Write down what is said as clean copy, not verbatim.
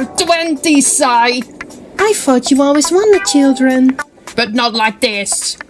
you're 20, Si. I thought you always wanted children. But not like this.